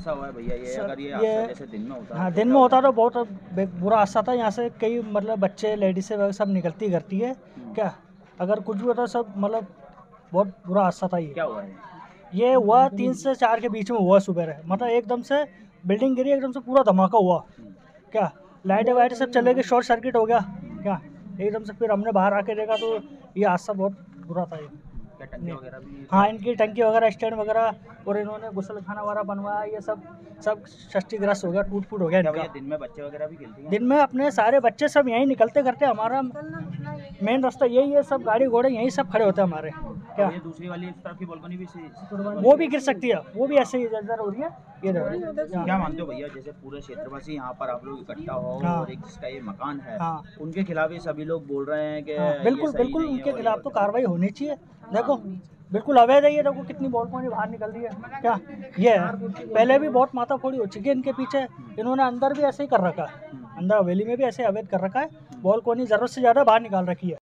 हादसा हुआ है भैया ये, अगर ये हादसा जैसे दिन में होता, हाँ दिन में होता तो बहुत बुरा हादसा था। यहाँ से कई मतलब बच्चे लेडीज़ सब निकलती करती है क्या, अगर कुछ भी होता सब मतलब बहुत बुरा हादसा था। क्या हुआ है? ये हुआ 3 से 4 के बीच में हुआ सुबह, मतलब एकदम से बिल्डिंग गिरी, एकदम से पूरा धमाका हुआ क्या, लाइटें वाइटें सब चले गई, शॉर्ट सर्किट हो गया क्या एकदम से। फिर हमने बाहर आके देखा तो ये हादसा बहुत बुरा था ये। क्या टंकी वगैरह भी? हाँ इनकी टंकी वगैरह, स्टैंड वगैरह, और इन्होंने गुसलखाना वगैरह बनवाया, ये सब क्षतिग्रस्त हो गया, टूट फूट हो गया इनका। दिन में बच्चे वगैरह भी खेलते हैं? दिन में अपने सारे बच्चे सब यहीं निकलते करते, हमारा मेन रास्ता यही है, सब गाड़ी घोड़े यहीं सब खड़े होते हैं हमारे क्या। ये दूसरी वाली तरफ की बालकनी भी वो भी गिर सकती है, वो भी ऐसे ही इधर हो रही है ये। क्या मानते हो भैया, जैसे पूरे क्षेत्रवासी यहाँ पर आप लोग इकट्ठा हो और एक जिसका ये मकान है, उनके खिलाफ ये सभी लोग बोल रहे हैं कि बिल्कुल बिल्कुल उनके खिलाफ तो कार्रवाई होनी चाहिए। देखो बिल्कुल अवैध है ये, देखो कितनी बालकनी बाहर निकल रही है क्या। ये है पहले भी बहुत माथाफोड़ी हो चुकी है इनके पीछे, इन्होंने अंदर भी ऐसे ही कर रखा है, अंदर हवेली में भी ऐसे अवैध कर रखा है, बालकनी जरूरत से ज़्यादा बाहर निकाल रखी है।